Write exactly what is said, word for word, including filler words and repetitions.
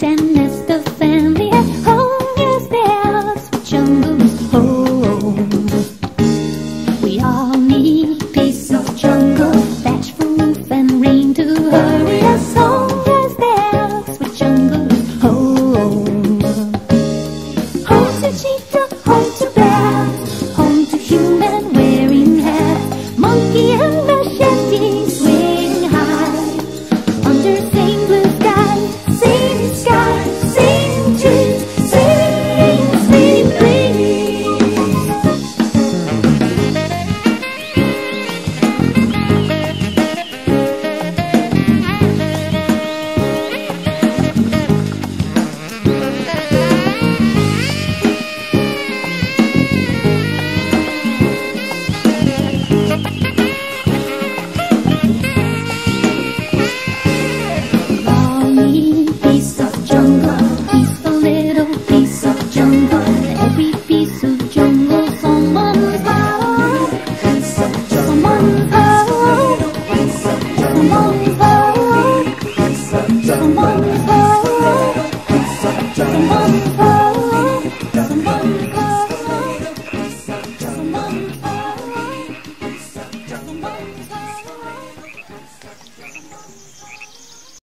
can nest a family at home. Yes, there's the jungle's home. We all need peace of jungle, thatch for roof and rain to hurry us home. Yes, there's the jungle's home. Home to cheetah, home to bear, home to human wearing hats, monkey and machete swinging high under same blue sky, same sky, same trees, same sweet breeze. Piece of jungle, peaceful little piece of jungle. Every piece of jungle, someone's home. Someone's home. Someone's home. Someone's